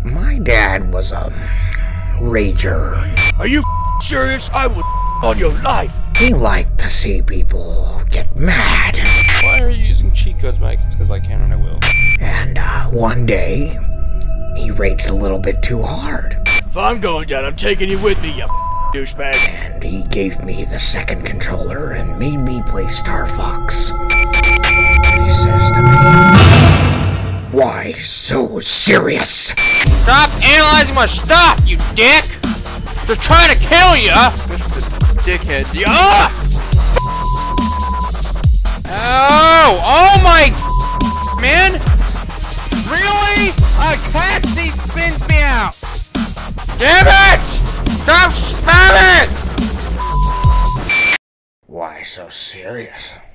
My dad was a rager. Are you serious? I would on your life. He liked to see people get mad. Why are you using cheat codes, Mike? It's because I can and I will. And one day, he raged a little bit too hard. If I'm going down, I'm taking you with me, you douchebag. And he gave me the second controller and made me play Star Fox. And he says to me, "Why so serious?" Stop analyzing my stuff, you dick! They're trying to kill you! Dickhead. Ah! Oh my man! Really? A taxi spins me out! Damn it! Stop spamming! Why so serious?